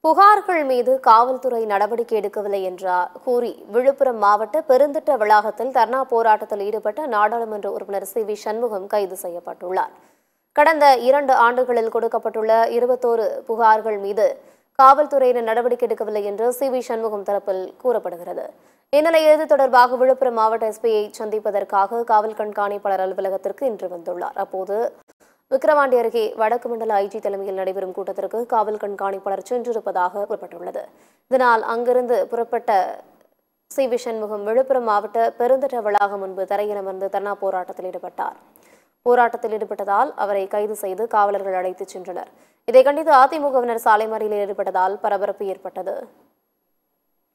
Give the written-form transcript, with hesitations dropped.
புகார்கள் மீது காவல்துறை நடவடிக்கை எடுக்கவில்லை என்றார் கூறி விழுப்புரம் மாவட்ட பெருந்திட்ட வளாகத்தில் தர்ணா போராட்டத்தில் ஈடுபட்ட நாடாளுமன்ற உறுப்பினர் சி.வி. சண்முகம் கைது செய்யப்பட்டுள்ளார். கடந்த 2 ஆண்டுகளில் கொடுக்கப்பட்டுள்ள 21 புகார்கள் மீது காவல்துறையினர் நடவடிக்கை எடுக்கவில்லை என்று சி.வி. சண்முகம் தரப்பில் கூறப்படுகிறது. இந்நிலையில் இது தொடர்பாக விழுப்புரம் மாவட்ட எஸ்பியை சந்திப்பதற்காக காவல் கண்காணிப்பாளர் அலுவலகத்திற்கு இன்று வந்துள்ளார். அப்போது விக்கிரவாண்டி அருகே வடக்கு மண்டல ஐஜி தலைமையில் நடைபெறும் கூட்டத்திற்கு காவல் கண்காணிப்பாளர் சென்றிருப்பதாக கூறப்பட்டுள்ளது. இதனால் அங்கிருந்து புறப்பட்ட சி.வி. சண்முகம் விழுப்புரம் மாவட்ட பெருந்திட்ட வளாகம் முன்பு தரையில் அமர்ந்து தர்ணா போராட்டத்தில் ஈடுபட்டார். போராட்டத்தில் ஈடுபட்டதால் அவரை கைது செய்து காவலர்கள் அழைத்துச் சென்றனர். இதை கண்டித்து அதிமுகவினர் சாலை மறியலில் ஈடுபட்டதால் பரபரப்பு ஏற்பட்டது.